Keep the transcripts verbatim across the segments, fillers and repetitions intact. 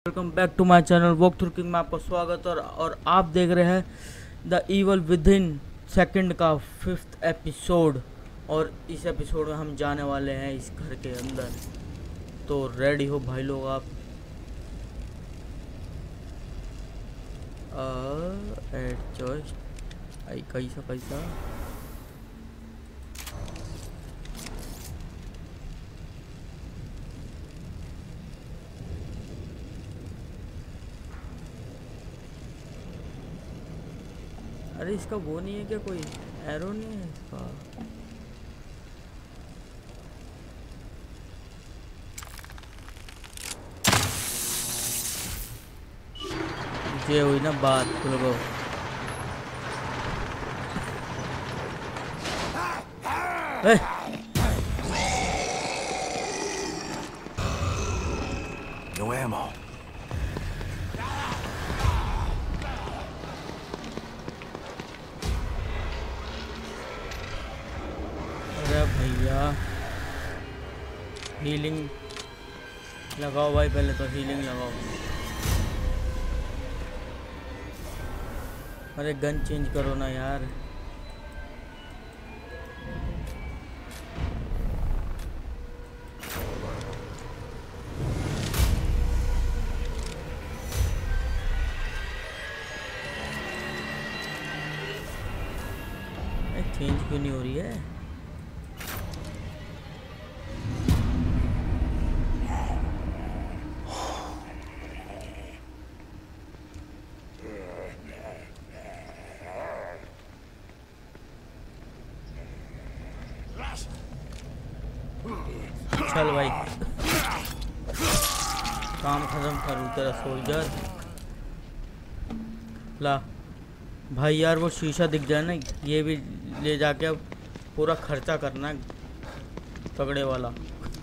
Welcome back to my channel walk through king में आपका स्वागत और और आप देख रहे हैं the evil within second का फिफ्थ एपिसोड। और इस एपिसोड में हम जाने वाले हैं इस घर के अंदर। तो रेडी हो भाई लोग आप? एडजस्ट आई कैसा कैसा अरे इसका वो नहीं है क्या, कोई एरो नहीं है इसका? ये हुई ना बात लोगों। No ammo. अरे भैया हीलिंग लगाओ भाई, पहले तो हीलिंग लगाओ। अरे गन चेंज करो ना यार। चेंज क्यों नहीं हो रही है? चल भाई काम खत्म करूँ तेरा सोल्जर। ला भाई यार वो शीशा दिख जाए ना, ये भी ले जाके अब पूरा खर्चा करना है तगड़े वाला।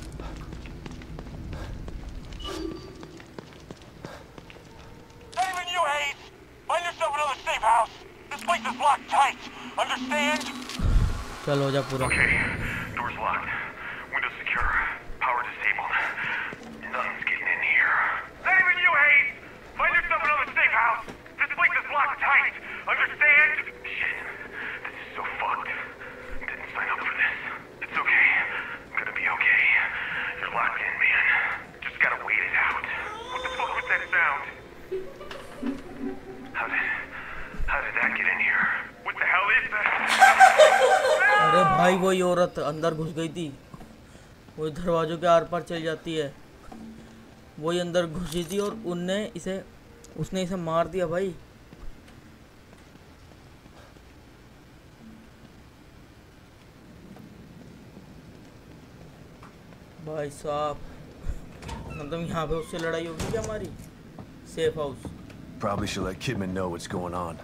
चल हो जा पूरा। अरे भाई वही औरत अंदर घुस गई थी, वो दरवाजों के आर पार चली जाती है, वही अंदर घुसी थी और उनने इसे उसने इसे मार दिया भाई। भाई साहब मतलब यहाँ पे उससे लड़ाई होगी क्या हमारी? Safe house. Probably should let Kidman know what's going on.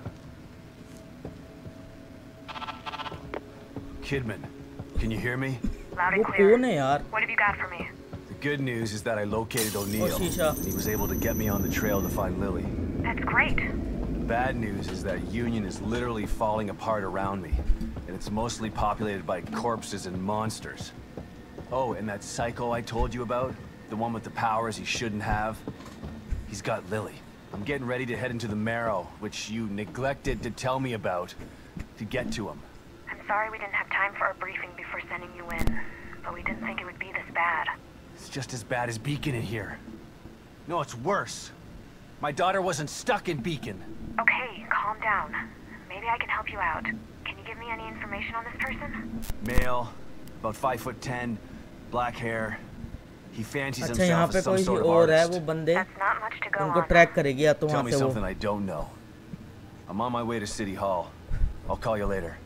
Kidman, can you hear me? Loud and वो clear. कौन है यार? What have you got for me? The good news is that I located O'Neill, Oh, Shisha. and he was able to get me on the trail to find Lily. That's great. The bad news is that Union is literally falling apart around me, and it's mostly populated by corpses and monsters. Oh, and that psycho I told you about, the one with the powers he shouldn't have, he's got Lily. I'm getting ready to head into the Marrow, which you neglected to tell me about, to get to him. I'm sorry we didn't have time for a briefing before sending you in, but we didn't think it would be this bad. It's just as bad as Beacon in here. No, it's worse. My daughter wasn't stuck in Beacon. Okay, calm down. Maybe I can help you out. Can you give me any information on this person? Male, about five foot ten, black hair. He fancies अच्छा यहाँ himself पे as some कोई sort of और है, वो artist. बंदे That's not much to go उनको on. Track करेगी या तो Tell वहाँ me से वो something I don't know. I'm on my way to City Hall. I'll call you later.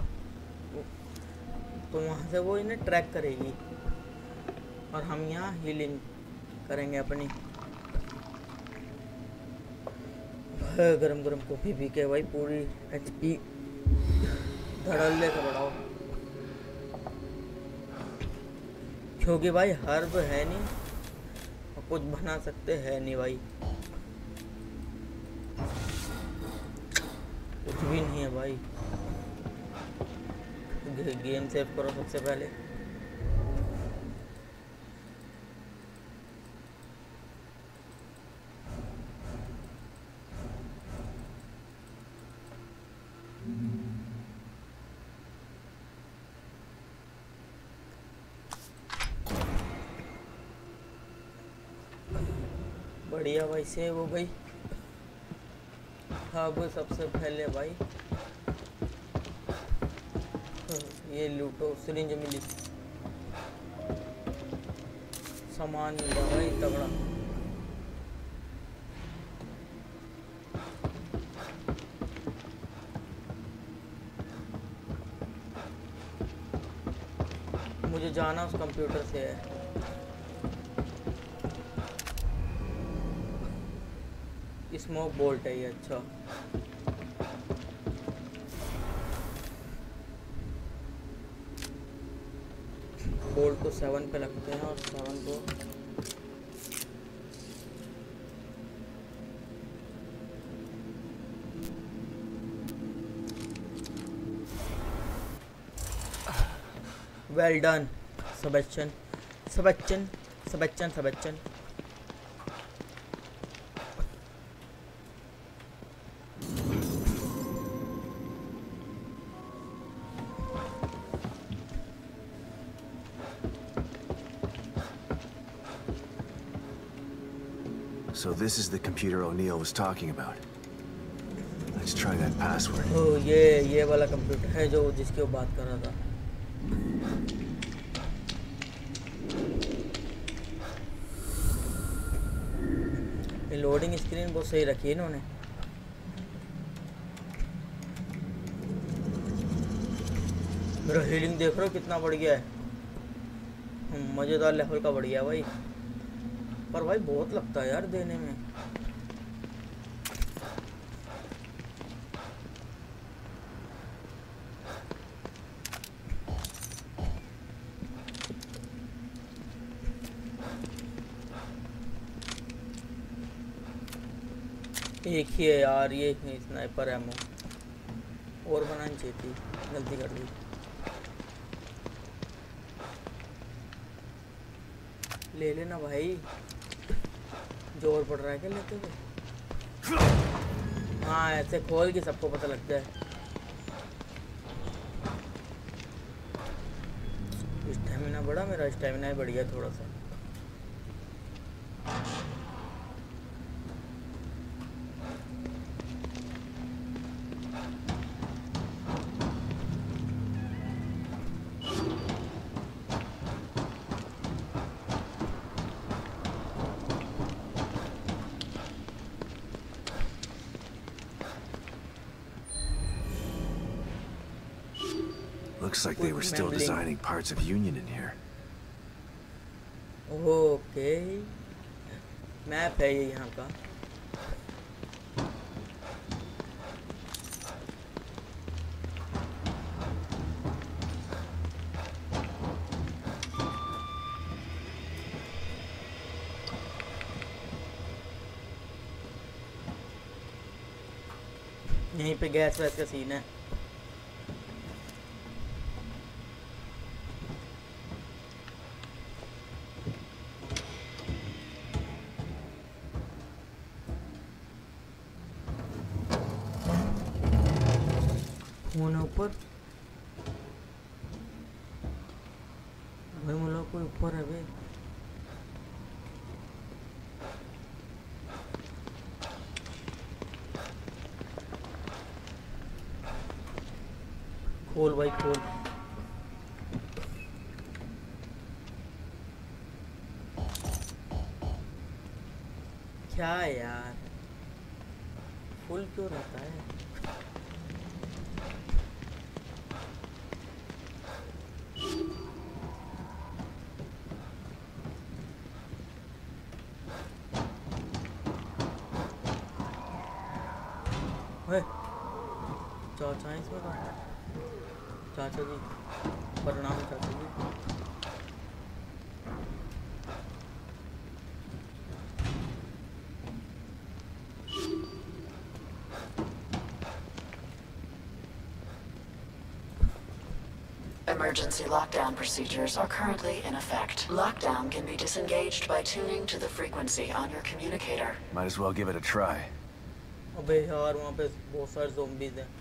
तो वहाँ से वो इन्हें ट्रैक करेगी और हम यहाँ हीलिंग करेंगे अपनी। गरम गरम कॉफी पी के भाई पूरी एचपी धड़ल्ले से बढ़ाओ, क्योंकि भाई हर्ब है नहीं और कुछ बना सकते हैं नहीं भाई, कुछ भी नहीं है भाई। गेम सेव करो सबसे पहले। बढ़िया भाई, सेव हो गई। अब सबसे पहले भाई ये लूटो, सिरिंज मिली, सामान मिला भाई तगड़ा। मुझे जाना उस कंप्यूटर से है। स्मोक बोल्ट है ये, अच्छा। बोल्ट को सेवन पे लगते हैं और सेवन को वेल डन सबच्चन सबच्चन सबच्चन सबच्चन। So this is the computer O'Neill was talking about. Let's try that password. ओ ये ये वाला कंप्यूटर है जो जिसकी वो बात कर रहा था। ये लोडिंग स्क्रीन बहुत सही रखी है इन्होंने। मेरा हीलिंग देख रहे हो कितना बढ़ गया है, मज़ेदार लेवल का बढ़ गया भाई। पर भाई बहुत लगता है यार देने में। एक ही है यार ये स्नाइपर एमो, और बनानी चाहिए थी, गलती कर दी। ले लेना भाई, जोर पड़ रहा है क्या लेते हुए? हाँ ऐसे खोल के सबको पता लगता है। स्टैमिना बढ़ा मेरा, स्टैमिना ही बढ़ गया थोड़ा सा। Looks like they were still designing parts of Union in here. Okay. Map है ये यहाँ का। यहीं पे गैस वैस का सीन है। ऊपर भाई मुला कोई ऊपर है भाई। खोल भाई खोल। क्या यार फुल क्यों रहता है? चाचा इसमें का चाचा जी प्रणाम चाचा जी। Emergency lockdown procedures are currently in effect. Lockdown can be disengaged by tuning to the frequency on your communicator. Might as well give it a try. अबे यार वहाँ पे बहुत सारे ज़ोंबीज़ हैं।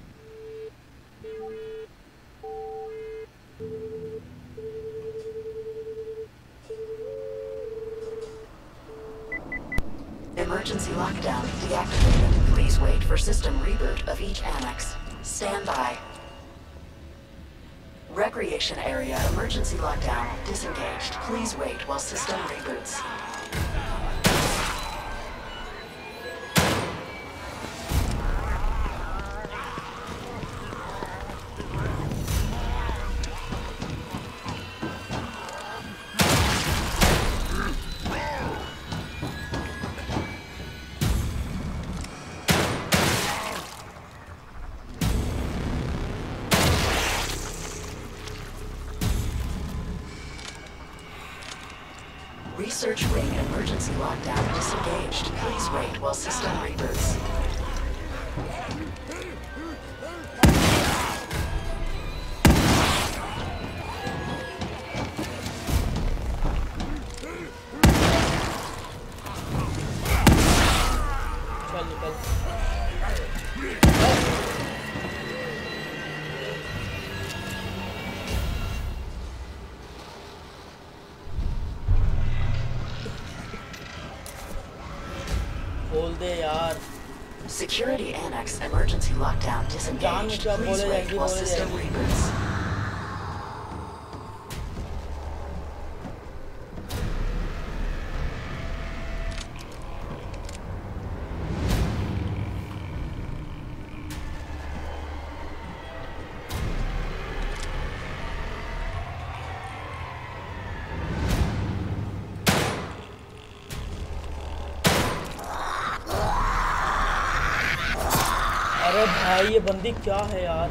Emergency lockdown deactivated. Please wait for system reboot of each annex. Stand by. Recreation area emergency lockdown disengaged. Please wait while system reboots. Research wing emergency lockdown disengaged. Please wait while system reboots. चल निकल। खोल दे यार। Security annex emergency lockdown disengaged. Please wait while system reboots. अरे भाई ये बंदी क्या है यार,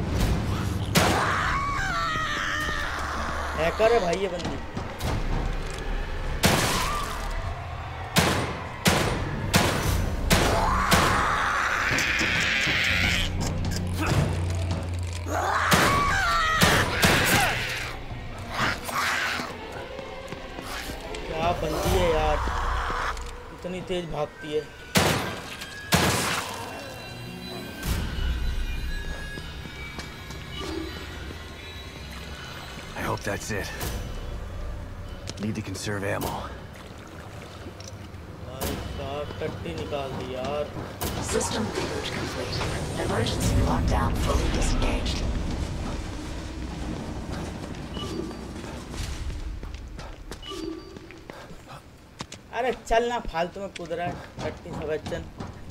हैकर है भाई ये बंदी। क्या बंदी है यार, इतनी तेज भागती है। I hope that's it. Need to conserve ammo. भाई साहब टट्टी निकाल दी यार। System reboot complete. Emergency lockdown fully disengaged. अरे चल ना, फालतू में कूद रहा है टट्टी सा बच्चन।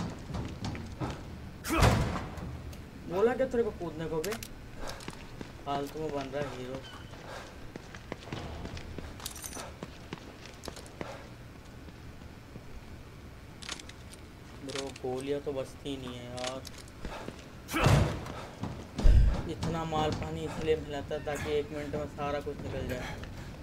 बोला क्या तेरे को कूदने को बे, फालतू में बन रहा है हीरो। ब्रो गोलियां तो बचती नहीं है यार। इतना माल पानी इसलिए मिलाता ताकि एक मिनट में सारा कुछ निकल जाए।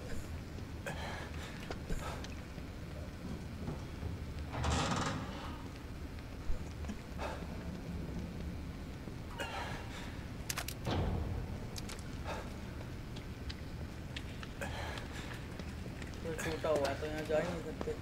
टूटा हुआ है तो यहाँ जा ही नहीं सकते।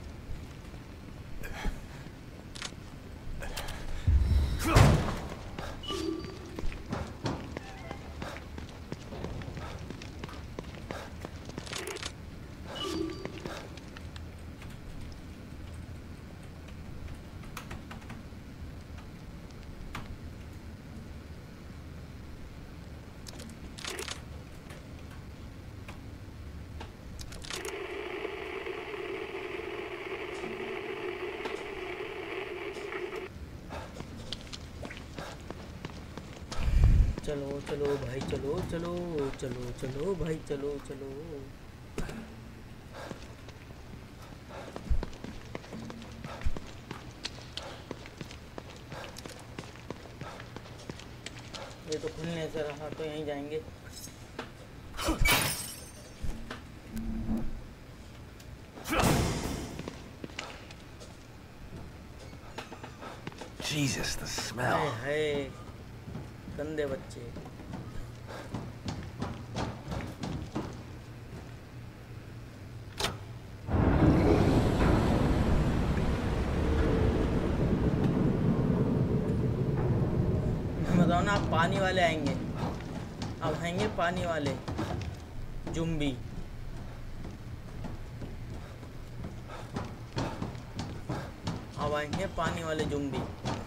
चलो चलो भाई चलो चलो चलो चलो भाई चलो चलो। ये तो खुलने से रहा तो यहीं जाएंगे। Jesus, the smell. है गंदे बच्चे। बताओ ना, आप पानी वाले आएंगे, अब आएंगे पानी वाले जुम्बी। अब आएंगे पानी वाले ज़ॉम्बी।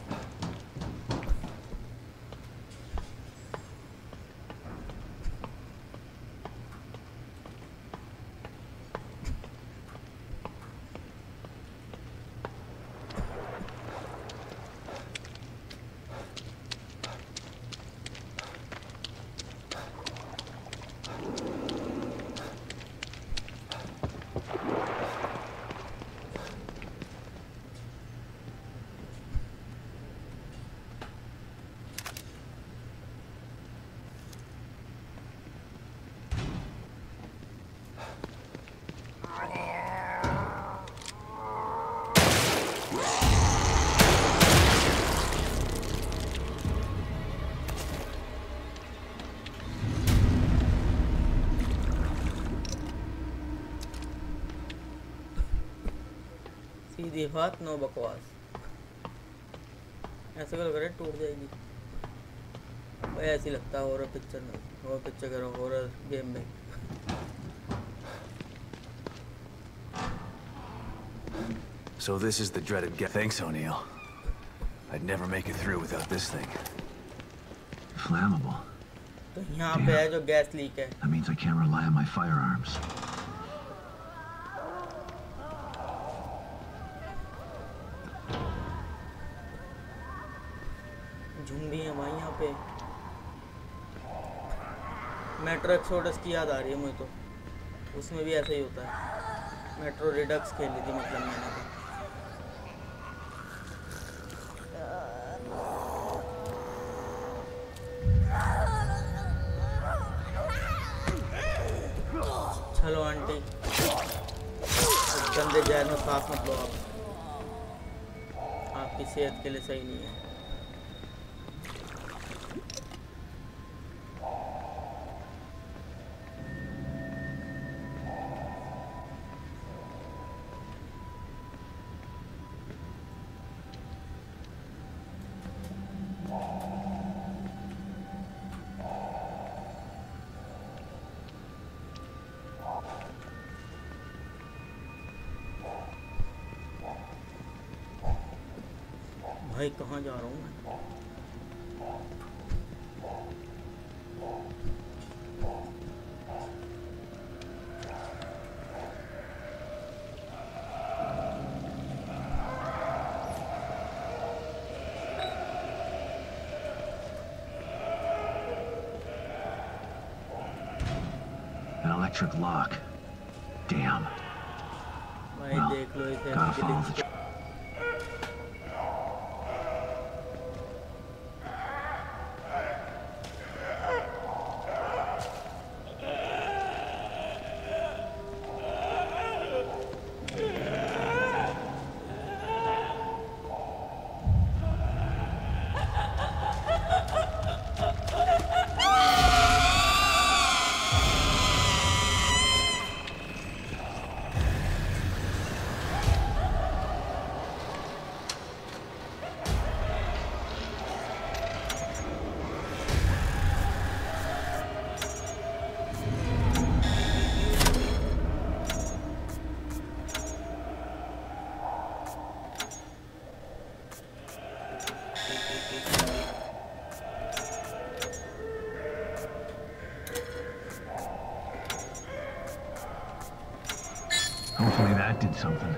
सीधी बात, नो बकवास। ऐसे कर करे टूट जाएगी भाई, ऐसी लगता है हॉरर पिक्चर में, हॉरर पिक्चर करो, हॉरर गेम में। So this is the dreaded ga- Thanks, O'Neill. I'd never make it through without this thing. Flammable. तो यहाँ पे है जो गैस लीक है। That means I can't rely on my firearms. Zombie है भाई यहाँ पे। मेट्रो एक्सोडस की याद आ रही है मुझे तो, उसमें भी ऐसा ही होता है। मेट्रो रिडक्स खेली थी मतलब मैंने तो। चलो आंटी, गंदे जहर में सांस मत लो आप, आपकी सेहत के लिए सही नहीं है। भाई कहाँ जा रहा हूँ मैं? An electric lock. Damn. भाई Well, देख लो इसे। gotta follow the tr- Hopefully that did something.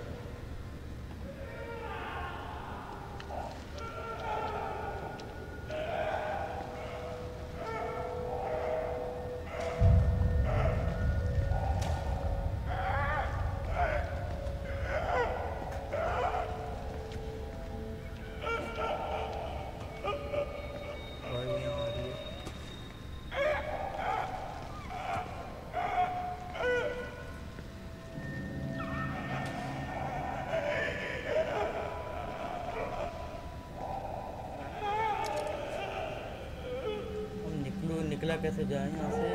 भाई यहाँ आ रही है। हम निकलो, निकला कैसे जाए यहाँ से?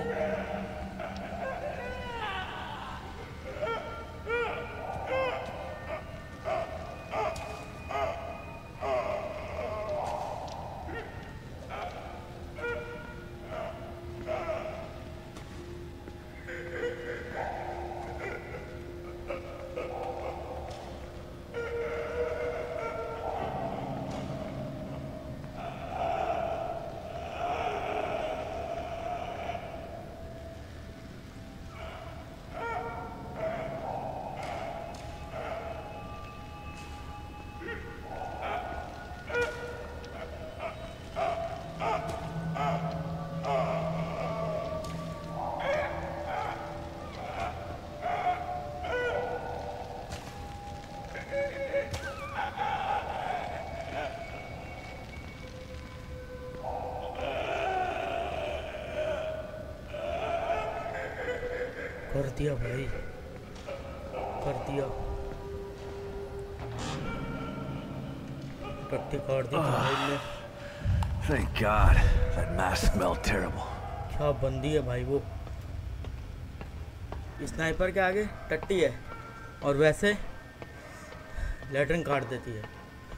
दिया भाई, कर दिया, पट्टी काट दी भाई ने। Thank God. That mask smelled terrible. क्या बंदी है भाई वो, स्नाइपर के आगे टट्टी है और वैसे लैटरिन काट देती है।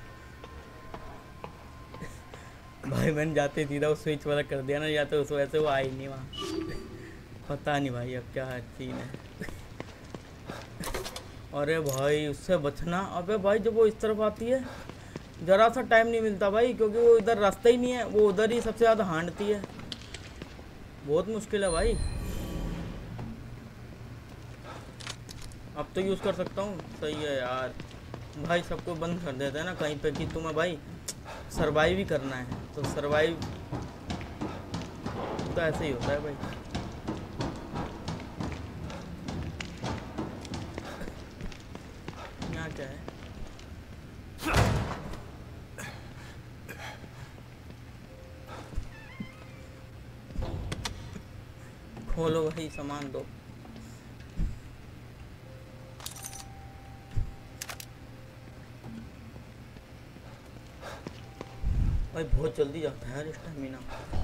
भाई मैंने जाते सीधा वो स्विच वाला कर दिया ना, या तो उस वैसे वो आई नहीं वहाँ। पता नहीं भाई अब क्या सीन है। अरे भाई उससे बचना। अबे भाई जब वो इस तरफ आती है ज़रा सा टाइम नहीं मिलता भाई, क्योंकि वो इधर रास्ता ही नहीं है, वो उधर ही सबसे ज़्यादा हांडती है। बहुत मुश्किल है भाई। अब तो यूज़ कर सकता हूँ, सही है यार। भाई सबको बंद कर देते हैं ना कहीं पे कि तुम्हें भाई सरवाइव ही करना है, तो सरवाइव तो ऐसे ही होता है भाई। यहाँ क्या है? खोलो भाई, सामान दो। भाई बहुत जल्दी जाता है यार स्टैमिना।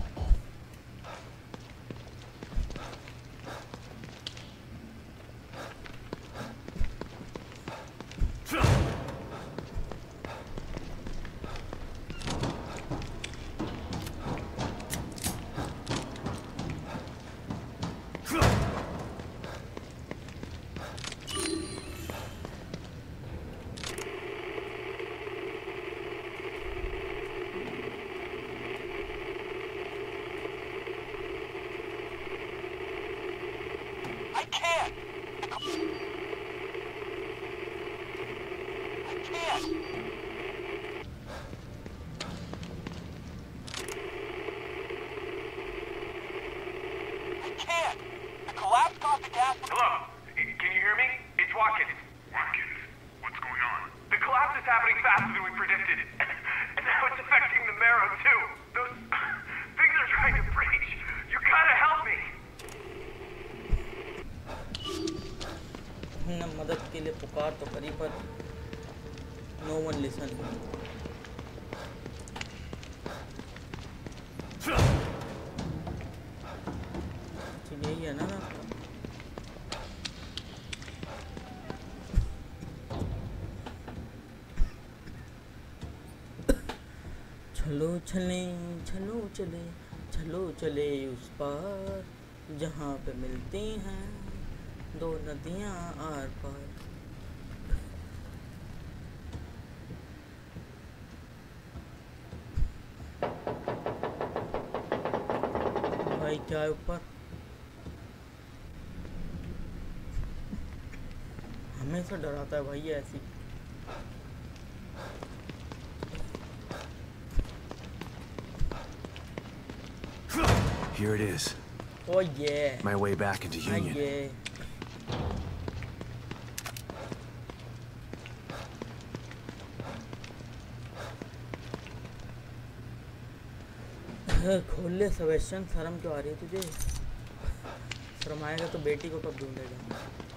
मदद के लिए पुकार तो करी पर नो वन लिसन। यही है ना रास्ता। चलो चले चलो चले चलो चले उस पार जहाँ पे मिलती हैं दो नदियाँ आर पार। भाई क्या है ऊपर? हमेशा डराता है भाई ये ऐसी। Here it is. Oh yeah. My way back into Union. Oh yeah. खोल ले सेबेस्टियन, शर्म क्यों आ रही है तुझे? शर्म आएगा तो बेटी को कब ढूंढेगा?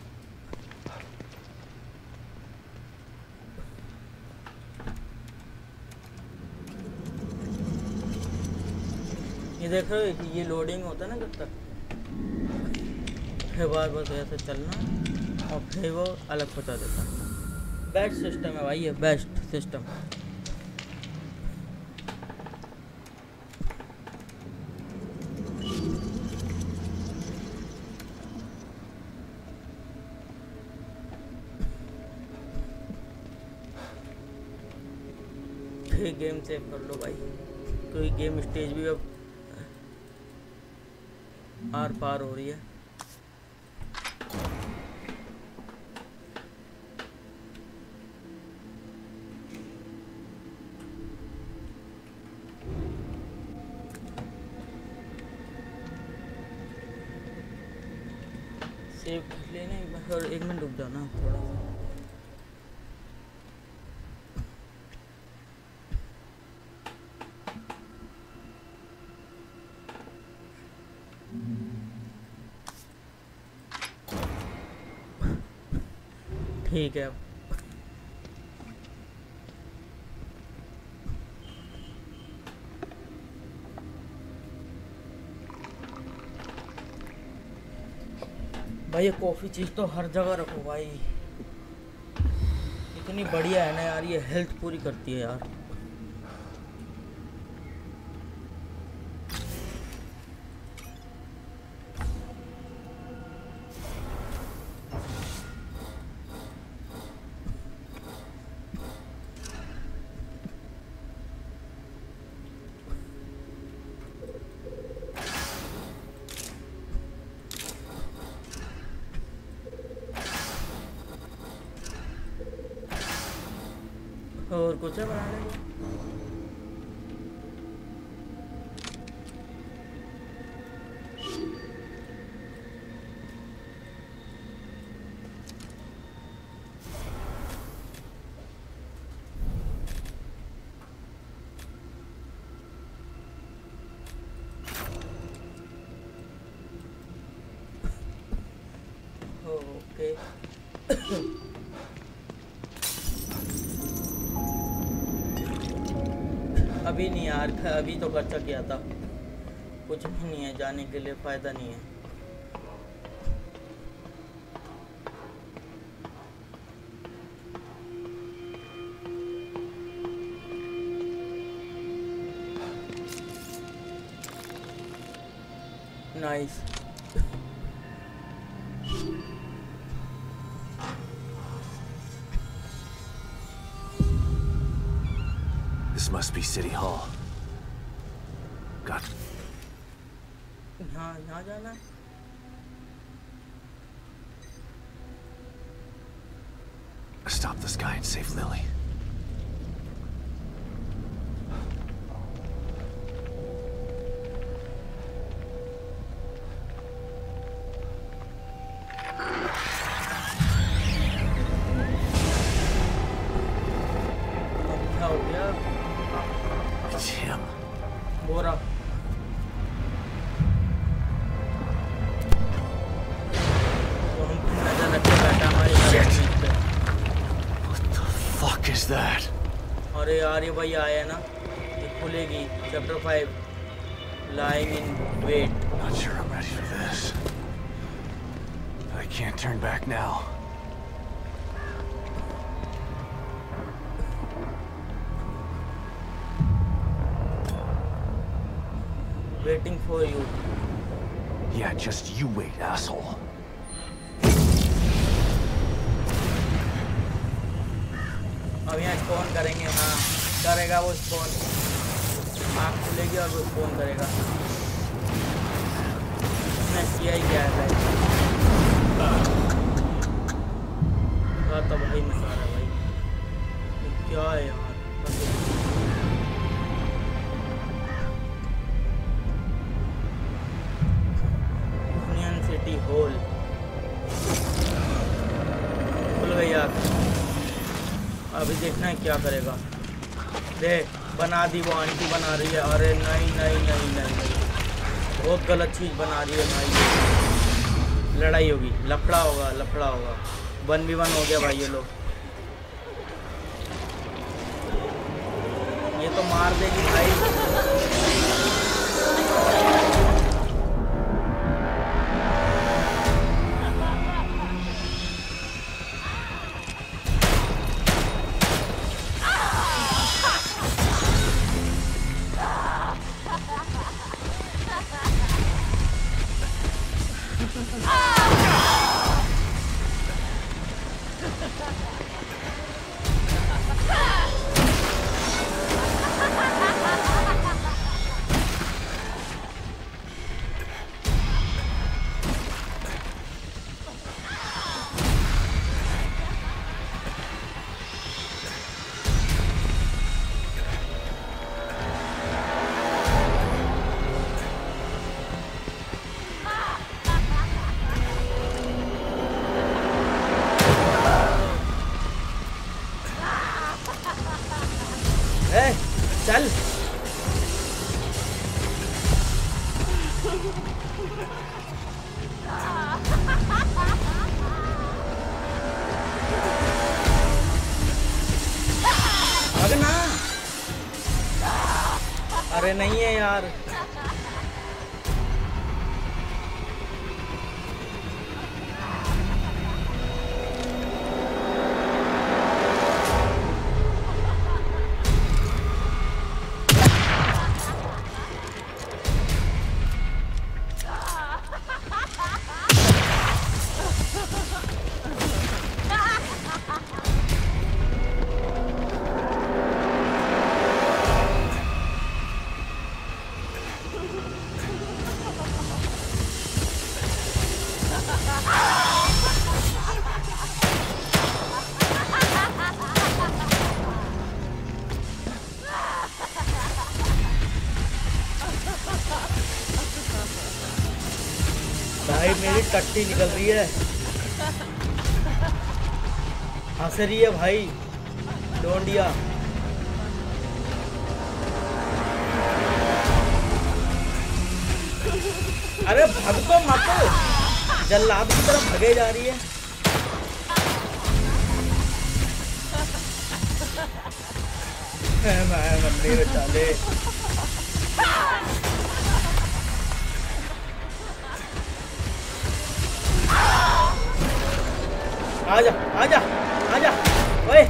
ये देख रहे हो कि ये लोडिंग होता है ना जब तक, फिर बार बस ऐसे चलना और फिर वो अलग बता देता। बेस्ट सिस्टम है भाई ये, बेस्ट सिस्टम। फिर गेम सेव कर लो भाई, कोई गेम स्टेज भी अब आर पार हो रही है। सेव कर लेना एक बार, और एक मिनट रुक जाओ ना थोड़ा सा। ठीक है। भाई ये कॉफ़ी चीज़ तो हर जगह रखो भाई, इतनी बढ़िया है ना यार, ये हेल्थ पूरी करती है यार। और कुछ है बनाने को? ओके अभी नहीं यार, अभी तो खर्चा किया था, कुछ भी नहीं है, जाने के लिए फ़ायदा नहीं है। Nice. This must be City Hall. God. यहाँ यहाँ जाना। Stop this guy and save Lily. It's him. बोरा तो हम नजर रखे बैठा हमारी Shit. What the fuck is that? अरे यार ये भाई आया ना, ये खुलेगी chapter five, lying in wait। Not sure I'm ready for this. I can't turn back now. Waiting for you। Yeah, just you wait, asshole. अब यहाँ स्पॉन करेंगे। हाँ करेगा वो स्पॉन, आँख खुलेगी और वो स्पॉन करेगा। उसने किया ही क्या है भाई, तो भाई मजा आ रहा है भाई, ये क्या है यार। सिटी हॉल खुल गई यार, अभी देखना है क्या करेगा। दे बना दी, वो आंटी बना रही है। अरे नहीं नहीं नहीं नहीं नहीं, बहुत गलत चीज़ बना रही है भाई। लड़ाई होगी, लफड़ा होगा, लफड़ा होगा, वन भी वन हो गया भाई। ये लोग ये तो मार देगी भाई। अरे नहीं है यार। भाई मेरी टट्टी निकल रही है, हंस रही है भाई डोंडिया। अरे भग तो मत, जल्लाद की तरफ भगे जा रही है। मैं मन्नी में चाले आजा आजा आजा ओए।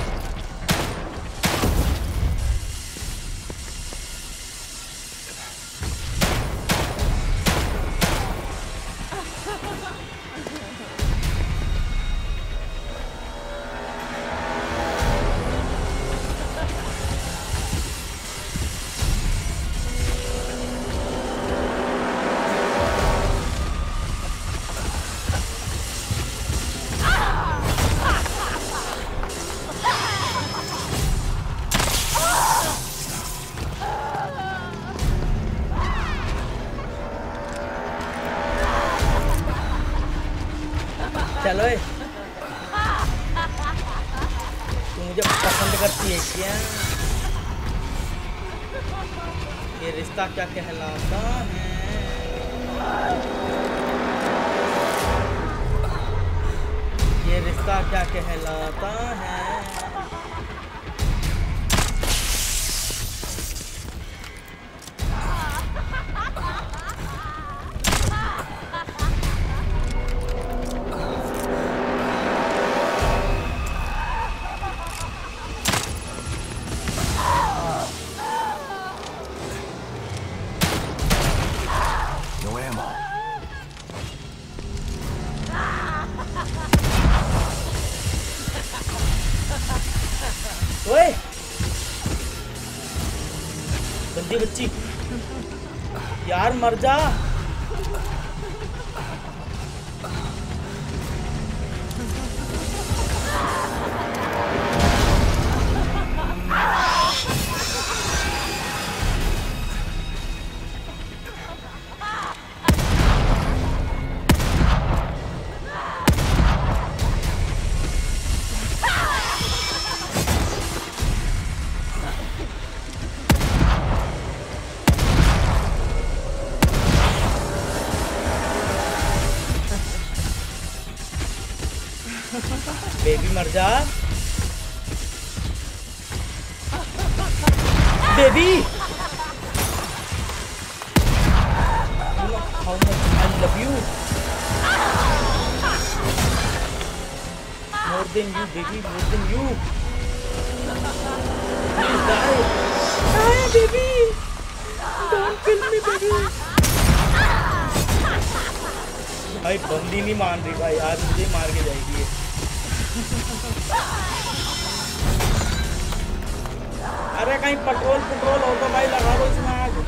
चलो तू मुझे पसंद करती है क्या? ये रिश्ता क्या कहलाता है? ये रिश्ता क्या कहलाता है? ओए बंदी बच्ची यार मर जा। बेबी मर जा baby. How much I love you more than you baby, more than you. Please die, die baby, don't kill me baby। भाई बंदी नहीं मान रही भाई, आज मुझे मार के जाएगी ये। अरे कहीं पेट्रोल पेट्रोल हो तो भाई लगा दो इसमें आग।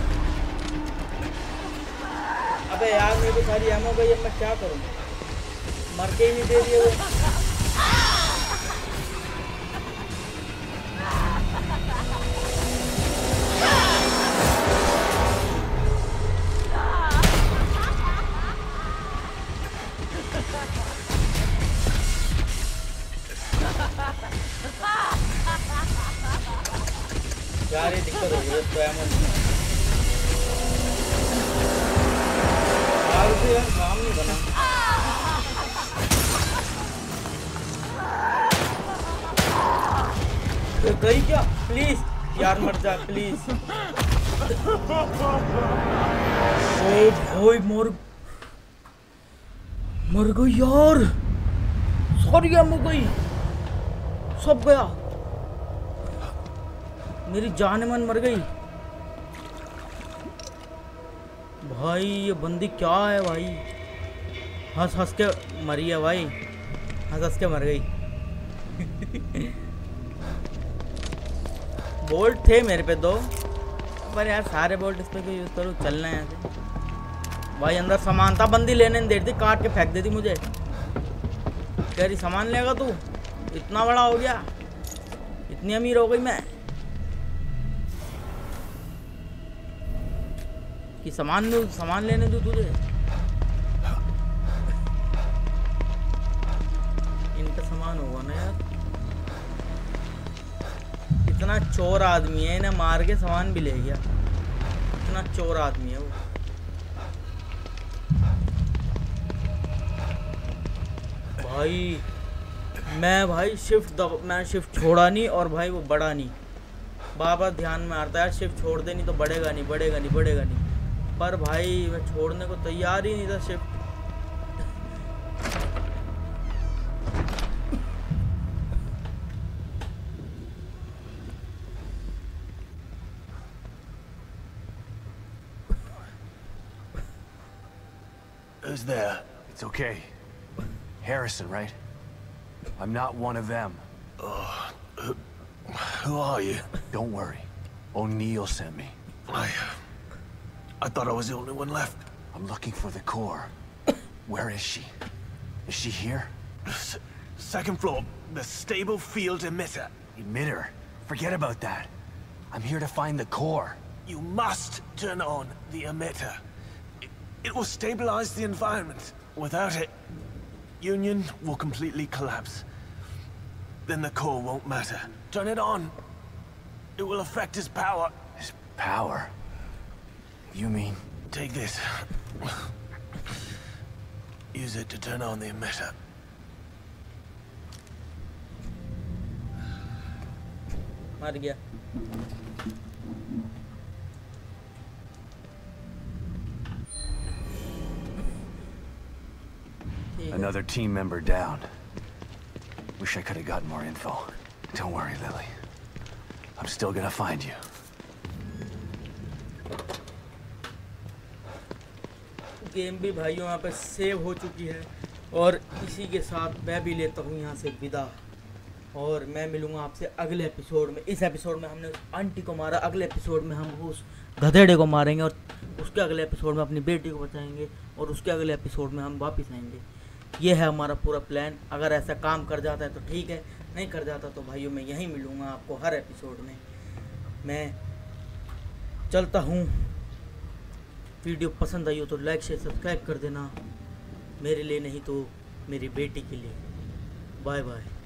अबे यार मेरे को सारी एमो गई, अब मैं क्या करूं? मर के ही नहीं दे रही है वो। यार ये दिक्कत हो गई तो एमो यार उसे यार काम नहीं बना। तो गई क्या? प्लीज यार मर जा प्लीज। ओ भाई मर मर गई यार, सॉरी यार मर गई, सब गया, मेरी जान मन मर गई भाई। ये बंदी क्या है भाई, हंस हंस के मरी है भाई, हंस हंस के मर गई। बोल्ट थे मेरे पे दो, पर यार सारे बोल्ट इस पे क्यों यूज करूँ, चलना है यहाँ से भाई। अंदर सामान था, बंदी लेने नहीं देती, काट के फेंक देती मुझे, कह रही सामान लेगा तू, इतना बड़ा हो गया, इतनी अमीर हो गई मैं कि सामान दूँ, सामान लेने दूँ तुझे। इनका सामान होगा ना यार, इतना चोर आदमी है, इन्हें मार के सामान भी ले गया, इतना चोर आदमी है वो। भाई मैं भाई शिफ्ट दब मैं शिफ्ट छोड़ा नहीं, और भाई वो बढ़ा नहीं, बार बार ध्यान में आता है शिफ्ट छोड़ दे नहीं तो बढ़ेगा नहीं बढ़ेगा नहीं बढ़ेगा नहीं, पर भाई मैं छोड़ने को तैयार ही नहीं था shift. Who's there? It's okay. Harrison, right? I'm not one of them. Uh, who, who are you? Don't worry. O'Neill sent me. I... I thought I was the only one left. I'm looking for the core. Where is she? Is she here? S second floor, the stable field emitter. Emitter? Forget about that. I'm here to find the core. You must turn on the emitter. It, it will stabilize the environment. Without it, Union will completely collapse. Then the core won't matter. Turn it on. It will affect his power. His power? You mean? Take this. Use it to turn on the emitter. मर गया। Another team member down. Wish I could have gotten more info. Don't worry, Lily. I'm still gonna find you. Game भी भाइयों यहाँ पे save हो चुकी है, और इसी के साथ मैं भी लेता हूँ यहाँ से विदा, और मैं मिलूँगा आपसे अगले एपिसोड में। इस एपिसोड में हमने उस आंटी को मारा, अगले एपिसोड में हम उस गधेड़े को मारेंगे, और उसके अगले एपिसोड में अपनी बेटी को बचाएंगे, और उसके अगले एपिसोड में हम वापस आएंगे। ये है हमारा पूरा प्लान। अगर ऐसा काम कर जाता है तो ठीक है, नहीं कर जाता तो भाइयों मैं यहीं मिलूँगा आपको हर एपिसोड में। मैं चलता हूँ। वीडियो पसंद आई हो तो लाइक शेयर सब्सक्राइब कर देना, मेरे लिए नहीं तो मेरी बेटी के लिए। Bye bye.